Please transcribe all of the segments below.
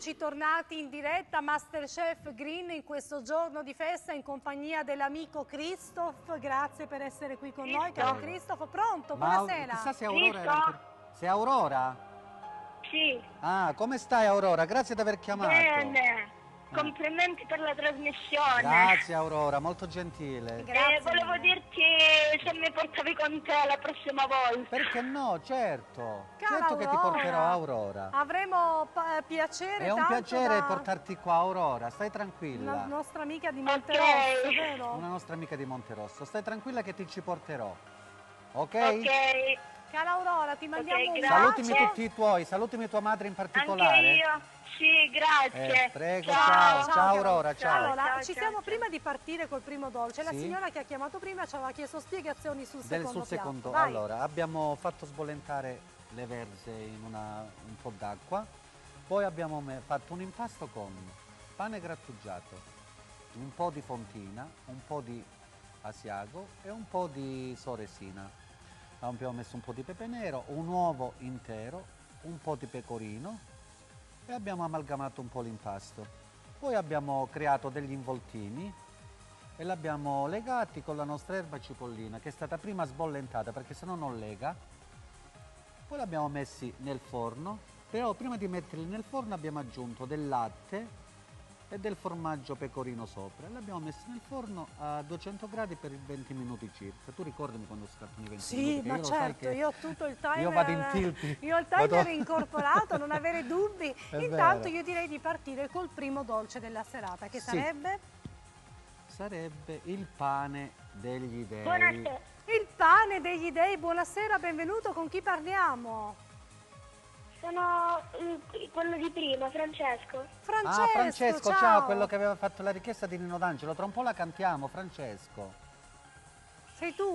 eccoci tornati in diretta Masterchef Green in questo giorno di festa in compagnia dell'amico Christoph. Grazie per essere qui con noi, caro Christoph. Pronto? Buonasera. Chissà se Aurora sei Aurora? Sì. Ah, come stai Aurora? Grazie di aver chiamato. Bene. Complimenti per la trasmissione. Grazie Aurora, molto gentile. Volevo dirti se mi portavi con te la prossima volta. Perché no, certo. Cara certo che ti Aurora, porterò Aurora. Avremo piacere. È un piacere portarti qua Aurora, stai tranquilla. Una nostra amica di Monterosso, vero? Una nostra amica di Monterosso, stai tranquilla che ti ci porterò. Ok? Ok. Cara Aurora, ti mandiamo un bacio. Salutimi tutti i tuoi, salutimi tua madre in particolare. Anche io. Sì, grazie. Prego, ciao. ciao Aurora, ciao. Allora, ci siamo prima di partire col primo dolce. La Sì. signora che ha chiamato prima ci aveva chiesto spiegazioni sul secondo piatto. Vai. Allora, abbiamo fatto sbollentare le verze in un po' d'acqua, poi abbiamo fatto un impasto con pane grattugiato, un po' di fontina, un po' di asiago e un po' di soresina. Abbiamo messo un po' di pepe nero, un uovo intero, un po' di pecorino e abbiamo amalgamato un po' l'impasto. Poi abbiamo creato degli involtini e l'abbiamo legati con la nostra erba cipollina che è stata prima sbollentata perché sennò non lega. Poi l'abbiamo messi nel forno, però prima di metterli nel forno abbiamo aggiunto del latte e del formaggio pecorino sopra. L'abbiamo messo nel forno a 200 gradi per 20 minuti circa. Tu ricordami quando scattano i 20 minuti? Sì, ma certo, io ho tutto il timer. Io vado in tilt. Io ho il timer incorporato, non avere dubbi. Intanto vero. io direi di partire col primo dolce della serata, che Sì. sarebbe? Sarebbe il pane degli dei. Buonasera. Il pane degli dei. Buonasera, benvenuto. Con chi parliamo? Sono quello di prima, Francesco. Francesco, Ah, Francesco, ciao. quello che aveva fatto la richiesta di Nino D'Angelo. Tra un po' la cantiamo, Francesco. Sei tu?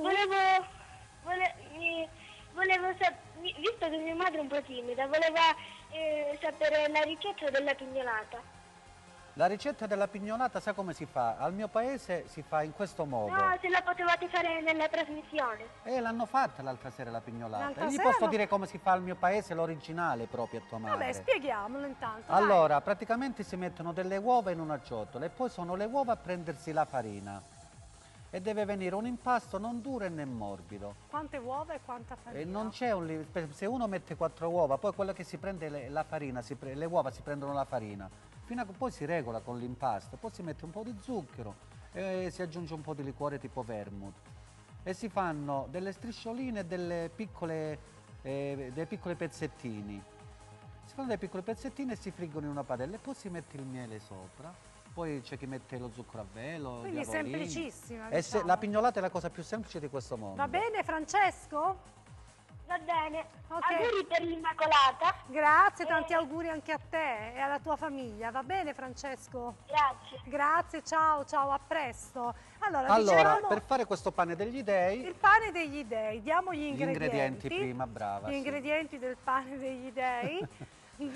Volevo visto che mia madre è un po' timida, voleva sapere la ricetta della pignolata. La ricetta della pignolata, sai come si fa? Al mio paese si fa in questo modo. No, se la potevate fare nella trasmissione. L'hanno fatta l'altra sera la pignolata. L'altra E gli sera posso no. dire come si fa al mio paese, l'originale proprio a tua madre. Vabbè, spieghiamolo intanto. Allora, praticamente si mettono delle uova in una ciotola e poi sono le uova a prendersi la farina. E deve venire un impasto non duro né morbido. Quante uova e quanta farina? E non c'è se uno mette 4 uova, poi quello che si prende la farina, le uova si prendono la farina, fino a che poi si regola con l'impasto, poi si mette un po' di zucchero e si aggiunge un po' di liquore tipo vermouth. E si fanno delle striscioline e dei piccoli pezzettini. Si fanno dei piccoli pezzettini e si friggono in una padella e poi si mette il miele sopra. Poi c'è chi mette lo zucchero a velo, quindi è diavolini. semplicissima, E diciamo. la pignolata è la cosa più semplice di questo mondo. Va bene, Francesco? Va bene. Ok. Auguri per l'Immacolata. Grazie, tanti auguri anche a te e alla tua famiglia. Va bene, Francesco? Grazie. Grazie, ciao, ciao, a presto. Allora, Allora, diciamo, per fare questo pane degli dei, il pane degli dei, diamo gli ingredienti prima, brava. Gli sì. ingredienti del pane degli dei. 2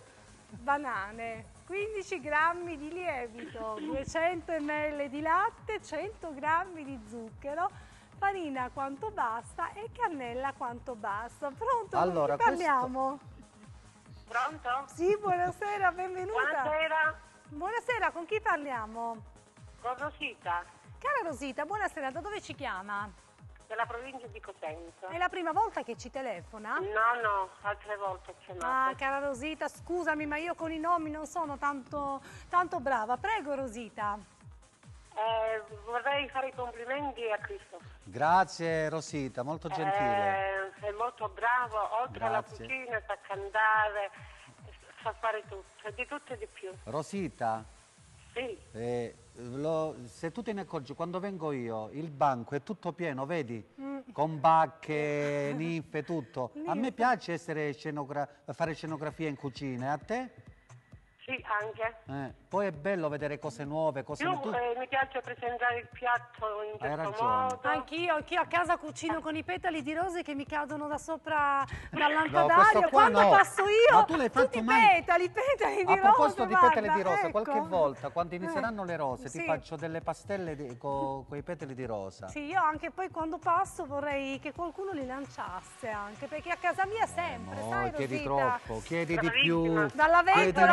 banane, 15 grammi di lievito, 200 ml di latte, 100 grammi di zucchero, farina quanto basta e cannella quanto basta. Pronto? Allora, con chi parliamo? Pronto? Sì, buonasera, benvenuta. Buonasera. Buonasera, con chi parliamo? Con Rosita, Cara Rosita, buonasera, da dove ci chiama? della provincia di Cosenza. È la prima volta che ci telefona? No, altre volte ho chiamato. Ah, cara Rosita, scusami, ma io con i nomi non sono tanto brava. Prego, Rosita. Vorrei fare i complimenti a Cristo. Grazie Rosita, molto gentile. È molto bravo, oltre alla Grazie. cucina sa cantare, sa fare tutto e di più. Rosita, Sì, se tu te ne accorgi, quando vengo io, il banco è tutto pieno, vedi? Con bacche, ninfe, tutto. A me piace fare scenografia in cucina, e a te? sì, anche. Poi è bello vedere cose nuove, cose nuove. Mi piace presentare il piatto in Hai questo ragione. modo. Anch'io a casa cucino con i petali di rose che mi cadono da sopra dal No, lampadario. questo qua Quando no. passo io, Ma tu l'hai fatto tutti mai? petali di A rose. proposito di petali di guarda, rosa, ecco. qualche volta quando inizieranno le rose Sì. ti faccio delle pastelle con i petali di rosa. Sì, io anche poi quando passo vorrei che qualcuno li lanciasse anche, perché a casa mia sempre, No, sai chiedi Rosita? troppo, chiedi di più. Dalla chiedi ventola molto della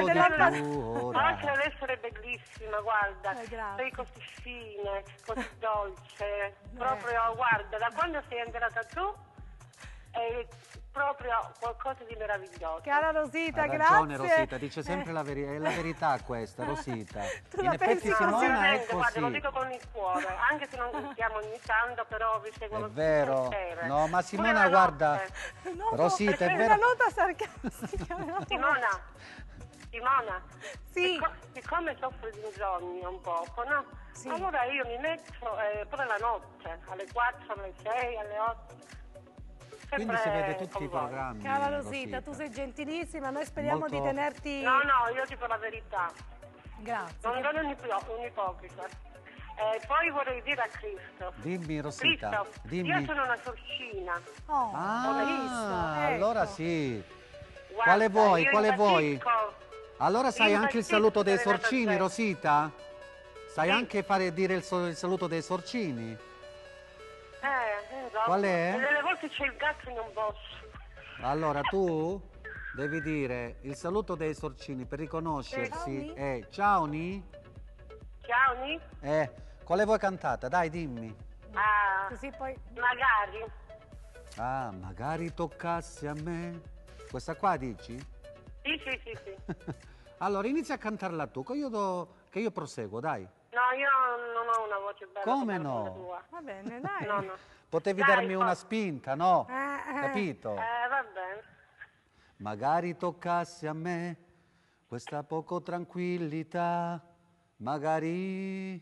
della Oltre ad essere bellissima, guarda, grazie. sei così fine, così dolce, proprio, guarda, da quando sei entrata tu è proprio qualcosa di meraviglioso. Cara Rosita, Ha ragione grazie. Rosita, dice sempre la verità, è la verità questa, Rosita. Tu In la effetti pensi così? Simona è Veramente, guarda, lo così. dico con il cuore, anche se non sentiamo ogni tanto, però vi seguo È lo vero. piacere. No, ma Pure Simona, la guarda, notte. No, Rosita, è una vero. nota sarcastica. Simona, Sì. siccome soffro di insonnia un poco, no? Sì. Allora io mi metto pure la notte, alle 4, alle 6, alle 8. Quindi si vede tutti con i voi. programmi. Cara Rosita, tu sei gentilissima, noi speriamo Molto- di tenerti... No, no, io dico la verità, Grazie. non sono un'ipocrita. Poi vorrei dire a Cristo. Dimmi Rosita, Cristo, dimmi. io sono una sorcina. Oh, Ah, visto, ecco. allora sì. Guarda, Quale vuoi, io quale vuoi? impazzisco. Allora sai Io anche il impazzisco saluto dei per Renata sorcini, Zero. Rosita? Sai Sì. anche dire il saluto dei sorcini? So. Qual è? E delle volte c'è il gatto e non posso. Allora tu devi dire il saluto dei sorcini per riconoscersi. Ciao Ni? Ciao, Ni? Quale vuoi cantata? Dai, dimmi. Ah, Così poi... magari. Ah, magari toccasse a me. Questa qua dici? Sì. Allora inizia a cantarla tu, che io proseguo, dai. No, io non ho una voce bella Come come no? la tua. Va bene, dai. No. Potevi Dai, darmi una spinta, no? Capito? Va bene. Magari toccasse a me questa poco tranquillità, magari...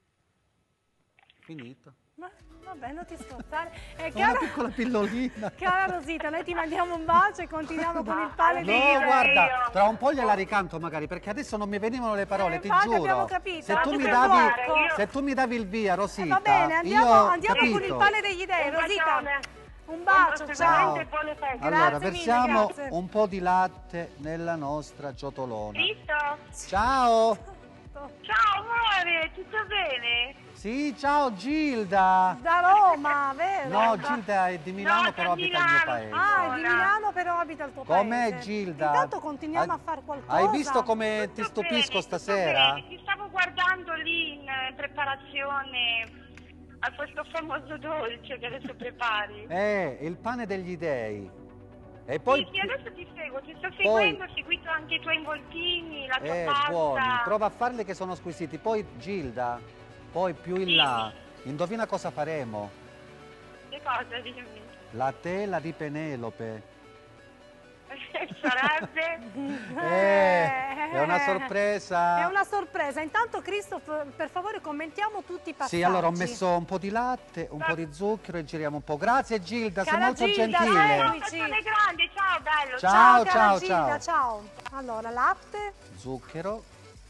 Finito. Ma vabbè, non ti sforzare. Una piccola pillolina. Cara Rosita, noi ti mandiamo un bacio e continuiamo con il pane dei No, dei- guarda, io. tra un po' gliela ricanto magari, perché adesso non mi venivano le parole, ti infatti giuro. abbiamo capito. Se Ma tu tu mi per davi, fare, io- se tu mi davi il via, Rosita, Va bene, andiamo con capito? il pane degli dei, Un Rosita. bacione. Un bacio, Buon ciao. proseguimento e buone feste. Allora, Grazie versiamo mille, grazie. un po' di latte nella nostra ciotolona. Cristo. Ciao! Ciao amore, tutto bene? Sì, ciao Gilda! Da Roma, vero? No, Gilda è di Milano, No, però da abita al mio Milano. paese. Ah, è di Milano però abita al tuo paese. Com'è Gilda? Intanto continuiamo a fare qualcosa. Hai visto come ti Tutto stupisco bene, stasera? tutto bene. Ti stavo guardando lì in preparazione a questo famoso dolce che adesso prepari. Il pane degli dei. E poi Sì, adesso ti seguo, ti sto seguendo, ho seguito anche i tuoi involtini, la tua pasta. buoni, prova a farli che sono squisiti. Poi Gilda, poi più in là, indovina cosa faremo? Che cosa dimmi? La tela di Penelope. Sarebbe? È una sorpresa. È una sorpresa. Intanto, Christoph, per favore, commentiamo tutti i passaggi. Sì, allora ho messo un po' di latte, un po' di zucchero e giriamo un po'. Grazie Gilda, sei Cara molto Gilda, gentile. seguici. Persone grandi, ciao bello. Ciao, cara ciao, Gilda, ciao. ciao. Allora, latte. Zucchero.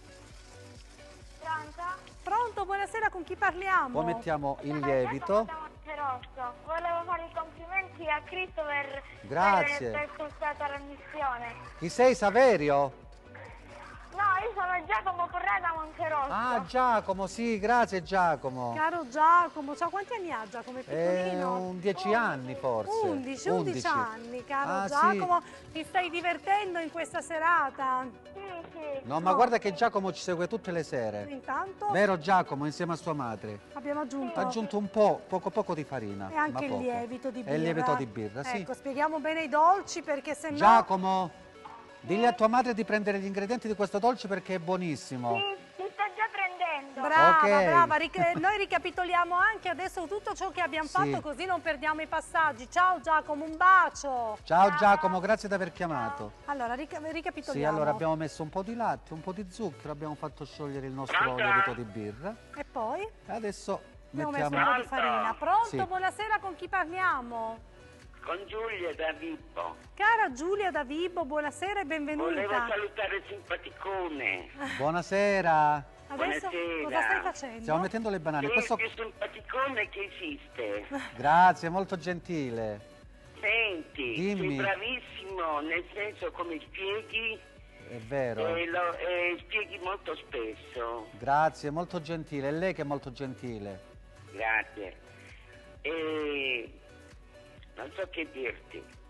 Pronto? Pronto, buonasera, con chi parliamo? Poi mettiamo il Sono lievito. Giacomo da Monterosso. Volevo fare i complimenti a Cristo Grazie. per questa trasmissione. Chi sei, Saverio? No, io sono Giacomo Correa da Monterosso. Ah, Giacomo, sì, grazie Giacomo. Caro Giacomo, ciao, quanti anni ha Giacomo? È piccolino? Un 10 anni forse. 11 anni, caro Ah, Giacomo. Ti stai divertendo in questa serata? Sì. No, ma guarda che Giacomo ci segue tutte le sere. Intanto Vero Giacomo, insieme a sua madre. abbiamo aggiunto... Ha aggiunto un po', poco di farina. E anche ma il poco. lievito di birra. E il lievito di birra, sì. Ecco, spieghiamo bene i dolci perché se no... Giacomo, digli a tua madre di prendere gli ingredienti di questo dolce perché è buonissimo. Li sto già prendendo. Brava, Ok. brava. Noi ricapitoliamo anche adesso tutto ciò che abbiamo Sì. fatto così non perdiamo i passaggi. Ciao Giacomo, un bacio. Ciao Giacomo, grazie di aver chiamato. Allora, ricapitoliamo. Sì, allora abbiamo messo un po' di latte, un po' di zucchero, abbiamo fatto sciogliere il nostro Pronto? lievito di birra. E poi E adesso abbiamo messo mettiamo... un po' di farina. Pronto? Sì. Buonasera, con chi parliamo? Con Giulia da Vippo. Cara Giulia da Vibo, buonasera e Volevo benvenuta. salutare il simpaticone. Buonasera. Adesso Buonasera. cosa stai facendo? Stiamo mettendo le banane. Sei Questo... il più simpaticone che esiste. Grazie, molto gentile. Senti, Dimmi. sei bravissimo nel senso come spieghi È vero. e spieghi molto spesso. Grazie, molto gentile. È lei che è molto gentile. Grazie. E non so che dirti.